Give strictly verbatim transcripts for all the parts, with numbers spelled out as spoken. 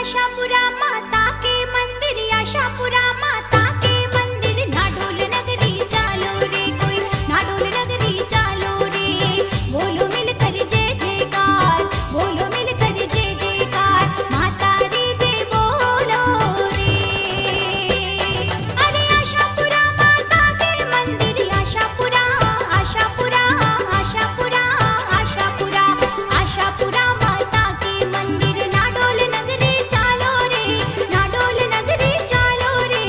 आशापुरा माता के मंदिर, आशापुरा माता के मंदिर, नाडोल नगरी चालो रे कोई, नाडोल नगरी चालो रे। बोलो मिलकर जय जयकार, बोलो मिलकर जय जयकार, माता रे जय बोलो रे। अरे आशापुरा माता के मंदिर, आशापुरा आशापुरा आशापुरा आशापुरा आशापुरा माता के मंदिर, नाडोल नगरी चालो रे, नाडोल नगरी चालो रे।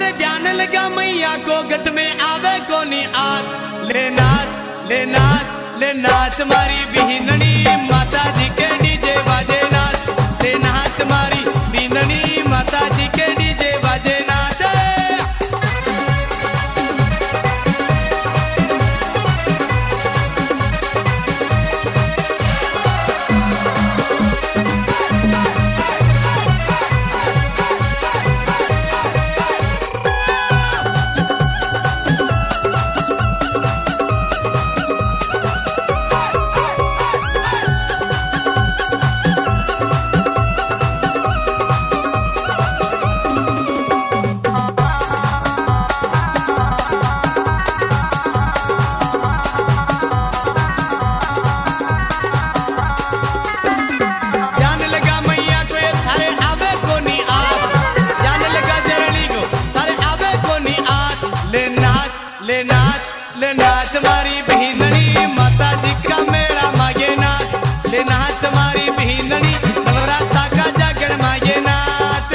अरे ध्यान लगा मैया को गट में आवे कोनी आज ले नाच ले नाच ले नाच मारी बिहननी माता जी के डीजे बाजे नाच ले नाच मारी बिहननी माता जी के डीजे बाजे नाच। ले नाच ले नाच मारी बिहननी माता जी का मेला मागे नाच ले नाच मारी बिहननी नवरात्रा का जागरण मागे नाच।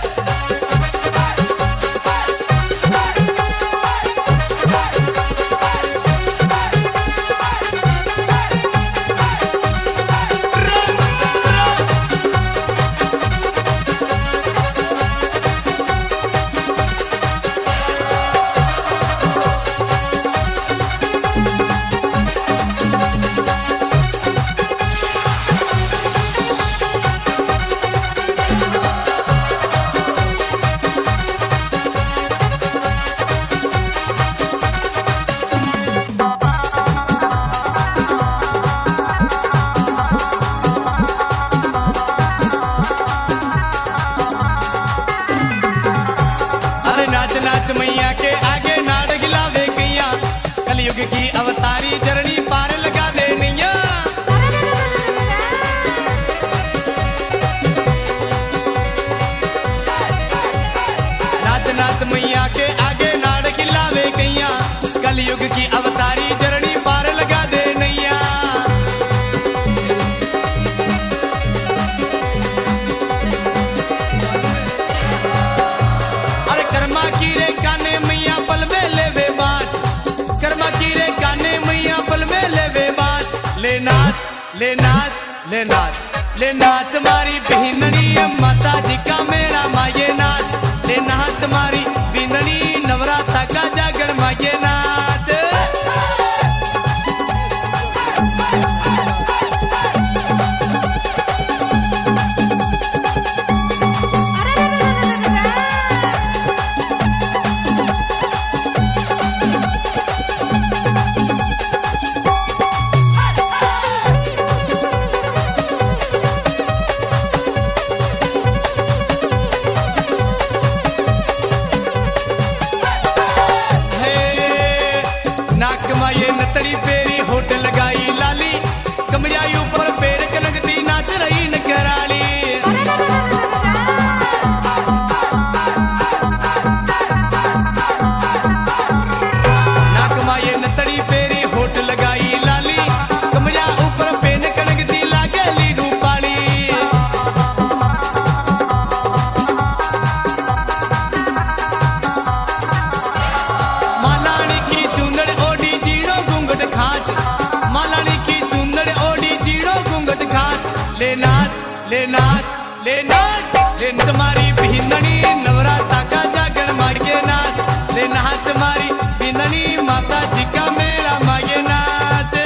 नाच मैया के आगे नाड़ गिलावे गैया कलयुग की अवतारी जरनी पार लगा दे नैया। नाच नाच मैया के आगे नाड़ गिलावे गैया कलयुग की अवतारी जरनी पार लगा दे नैया। अरे कर्मा की रे गाने मैया पल में लेवे बाज कर्मा की रे गाने मैया पल में लेवे बाज ले नाच ले नाच ले नाच ले नाच मारी बिहननी माता जी का मेला माये नाच ले नाच मारी बिहननी नवरात्रा का जागरण माये नाच। ये नतड़ी पेरी होट लगाई लाली कमजाई ऊपर पेड़ कनकती नाच रही नकराली। नाकमा ये नतड़ी पेरी होट लगाई लाली कमजा ऊपर पेड़ कनकती लागली रूपाली। मालानी की चुंदड़ ओढ़ी खाच मालानी की चुंदड़ ओढ़ी जीड़ो घूंघट खाच ले नाच ले नाच ले नाच ले नाच मारी बिहननी नवरात्रा का जागरण मागे नाच ले नाच मारी बिहननी माता जी का मेला मागे नाच।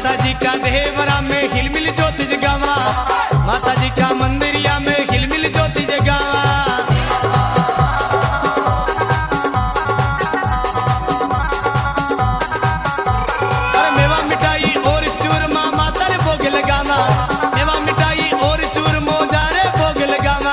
माता जी का देवरा में हिलमिल ज्योति जगावा, माता जी का मंदिरिया में हिलमिल ज्योति जगावा। अरे मेवा मिठाई और चूरमा माता रे भोग लगावा, मेवा मिठाई और चूरमो जा रे भोग लगावा।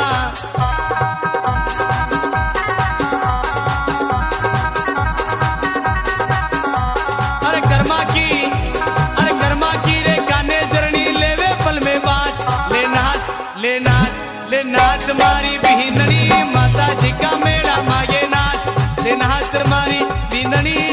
अरे कर्मा की अरे कर्मा की रे काने जरनी लेवे पल में बाज, ले नाच ले नाच ले नाच मारी बिहननी, माता जी का मेला माये नाच, ले नाच मारी बिहननी।